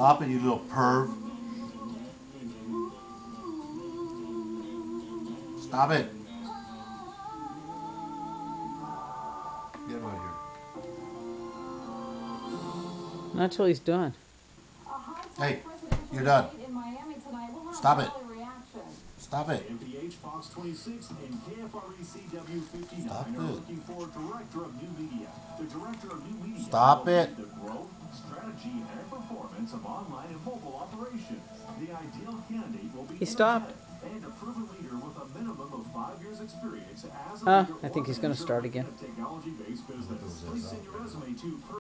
Stop it, you little perv. Stop it. Get him out of here. Not till he's done. Hey, you're done. Stop it. Stop it. MPH Fox 26 and KFRE CW 59 Stop are it. looking for Director of New Media. The Director of New Media Stop will it. lead the growth, strategy, and performance of online and mobile operations. The ideal candidate will be He stopped. and a proven leader with a minimum of 5 years experience as a leader I think he's going to start again. technology-based business. Please send your resume to